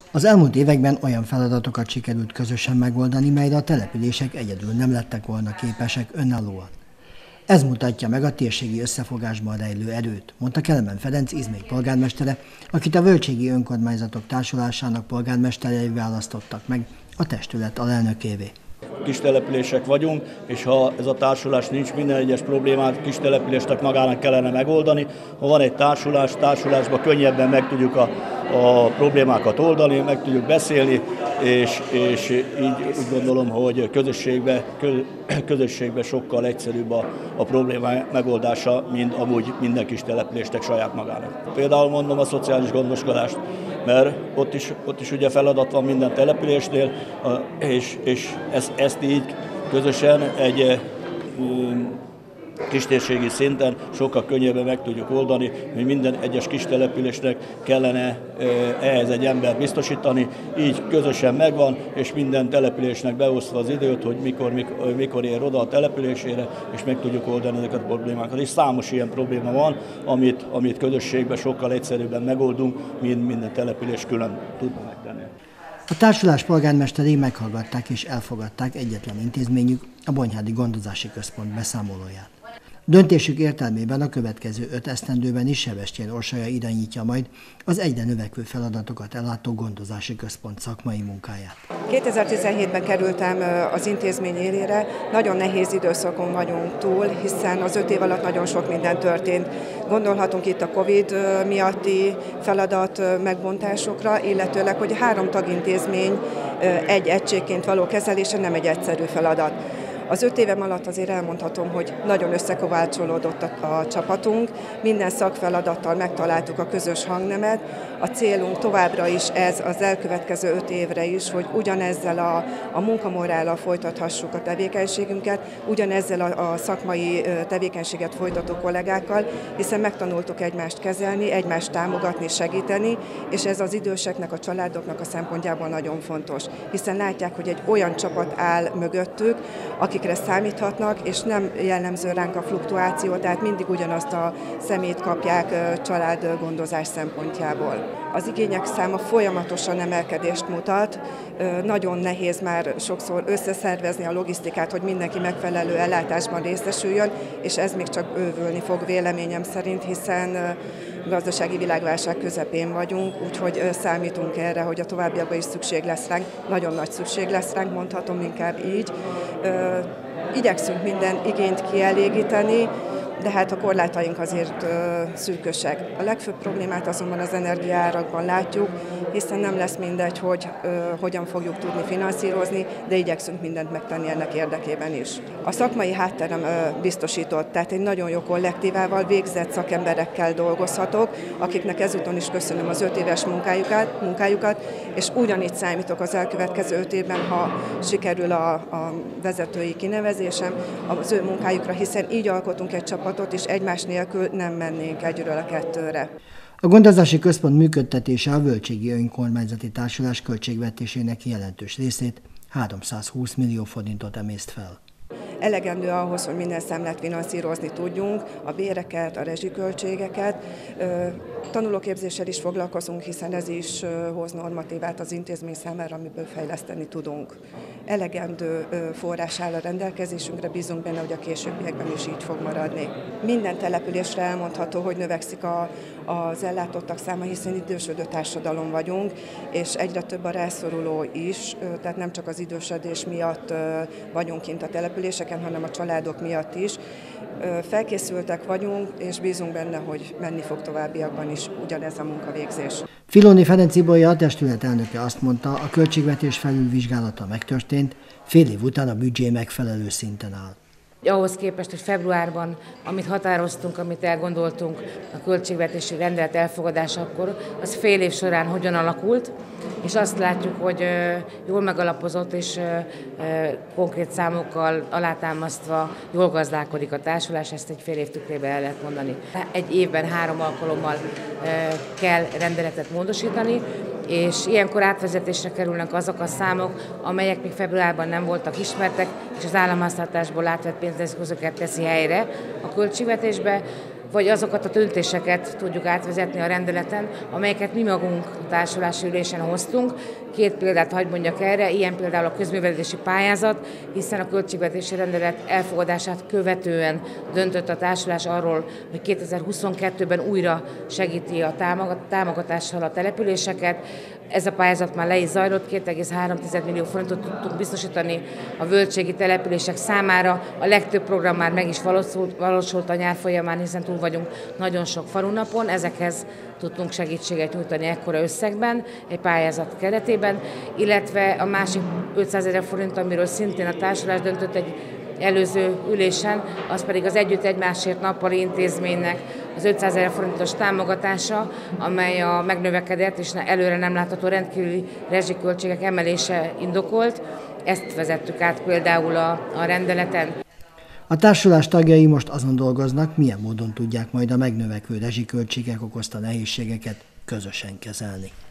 Az elmúlt években olyan feladatokat sikerült közösen megoldani, melyre a települések egyedül nem lettek volna képesek önállóan. Ez mutatja meg a térségi összefogásban rejlő erőt, mondta Kelemen Ferenc Izmély polgármestere, akit a Völgységi Önkormányzatok Társulásának polgármesterei választottak meg a testület alelnökévé. Kis települések vagyunk, és ha ez a társulás nincs, minden egyes problémát kis településnek magának kellene megoldani. Ha van egy társulásban könnyebben meg tudjuk a problémákat oldani, meg tudjuk beszélni, és így úgy gondolom, hogy közösségbe sokkal egyszerűbb a probléma megoldása, mint amúgy minden kis településnek saját magának. Például mondom a szociális gondoskodást, mert ott is ugye feladat van minden településnél, és ezt így közösen egy kistérségi szinten sokkal könnyebben meg tudjuk oldani, hogy minden egyes kis településnek kellene ehhez egy embert biztosítani, így közösen megvan, és minden településnek beosztva az időt, hogy mikor ér oda a településére, és meg tudjuk oldani ezeket a problémákat. És számos ilyen probléma van, amit közösségben sokkal egyszerűbben megoldunk, mint minden település külön tudna megtenni. A társulás polgármesterei meghallgatták és elfogadták egyetlen intézményük, a Bonyhádi Gondozási Központ beszámolóját. Döntésük értelmében a következő 5 esztendőben is Sebestyén Orsolya irányítja majd az egyre növekvő feladatokat ellátó gondozási központ szakmai munkáját. 2017-ben kerültem az intézmény élére, nagyon nehéz időszakon vagyunk túl, hiszen az 5 év alatt nagyon sok minden történt. Gondolhatunk itt a Covid miatti feladat megbontásokra, illetőleg, hogy 3 tagintézmény egy egységként való kezelése nem egy egyszerű feladat. Az 5 évem alatt azért elmondhatom, hogy nagyon összekovácsolódott a csapatunk, minden szakfeladattal megtaláltuk a közös hangnemet. A célunk továbbra is ez az elkövetkező 5 évre is, hogy ugyanezzel a munkamorállal folytathassuk a tevékenységünket, ugyanezzel a szakmai tevékenységet folytató kollégákkal, hiszen megtanultuk egymást kezelni, egymást támogatni, segíteni, és ez az időseknek, a családoknak a szempontjából nagyon fontos, hiszen látják, hogy egy olyan csapat áll mögöttük, akikre számíthatnak, és nem jellemző ránk a fluktuáció, tehát mindig ugyanazt a szemét kapják családgondozás szempontjából. Az igények száma folyamatosan emelkedést mutat, nagyon nehéz már sokszor összeszervezni a logisztikát, hogy mindenki megfelelő ellátásban részesüljön, és ez még csak bővülni fog véleményem szerint, hiszen gazdasági világválság közepén vagyunk, úgyhogy számítunk erre, hogy a továbbiakban is szükség lesz ránk, nagyon nagy szükség lesz ránk, mondhatom inkább így. Igyekszünk minden igényt kielégíteni, de hát a korlátaink azért szűkösek. A legfőbb problémát azonban az energiaárakban látjuk, hiszen nem lesz mindegy, hogy hogyan fogjuk tudni finanszírozni, de igyekszünk mindent megtenni ennek érdekében is. A szakmai hátterem biztosított, tehát egy nagyon jó kollektívával, végzett szakemberekkel dolgozhatok, akiknek ezúton is köszönöm az 5 éves munkájukat, és ugyanígy számítok az elkövetkező 5 évben, ha sikerül a vezetői kinevezésem az ő munkájukra, hiszen így alkotunk egy csapatot, és egymás nélkül nem mennénk egyről a kettőre. A gondozási központ működtetése a Völgységi Önkormányzati Társulás költségvetésének jelentős részét, 320 millió forintot emészt fel. Elegendő ahhoz, hogy minden számlát finanszírozni tudjunk, a béreket, a rezsiköltségeket. Tanulóképzéssel is foglalkozunk, hiszen ez is hoz normatívát az intézmény számára, amiből fejleszteni tudunk. Elegendő forrás áll a rendelkezésünkre, bízunk benne, hogy a későbbiekben is így fog maradni. Minden településre elmondható, hogy növekszik az ellátottak száma, hiszen idősödő társadalom vagyunk, és egyre több a rászoruló is, tehát nem csak az idősödés miatt vagyunk kint a településeken, hanem a családok miatt is. Felkészültek vagyunk, és bízunk benne, hogy menni fog továbbiakban is ugyanez a munkavégzés. Filoni Ferenc Ibolya, a testület elnöke azt mondta, a költségvetés felülvizsgálata megtörtént, fél év után a büdzsé megfelelő szinten áll. Ahhoz képest, hogy februárban, amit határoztunk, amit elgondoltunk a költségvetési rendelet elfogadásakor, az fél év során hogyan alakult, és azt látjuk, hogy jól megalapozott és konkrét számokkal alátámasztva jól gazdálkodik a társulás, ezt egy fél év tükrében el lehet mondani. Egy évben 3 alkalommal kell rendeletet módosítani, és ilyenkor átvezetésre kerülnek azok a számok, amelyek még februárban nem voltak ismertek, és az államháztartásból átvett pénzeszközöket teszi helyre a költségvetésbe. vagy azokat a döntéseket tudjuk átvezetni a rendeleten, amelyeket mi magunk a társulási ülésen hoztunk. 2 példát hadd mondjak erre, ilyen például a közművelési pályázat, hiszen a költségvetési rendelet elfogadását követően döntött a társulás arról, hogy 2022-ben újra segíti a támogatással a településeket. Ez a pályázat már le is zajlott, 2,3 millió forintot tudtunk biztosítani a völgységi települések számára. A legtöbb program már meg is valósult a nyár folyamán, hiszen túl vagyunk nagyon sok falunapon. Ezekhez tudtunk segítséget nyújtani ekkora összegben, egy pályázat keretében, illetve a másik 500 000 forint, amiről szintén a társulás döntött egy előző ülésen, az pedig az Együtt Egymásért nappali intézménynek az 500 000 forintos támogatása, amely a megnövekedett és előre nem látható rendkívüli rezsiköltségek emelése indokolt. Ezt vezettük át például a rendeleten. A társulás tagjai most azon dolgoznak, milyen módon tudják majd a megnövekvő rezsiköltségek okozta nehézségeket közösen kezelni.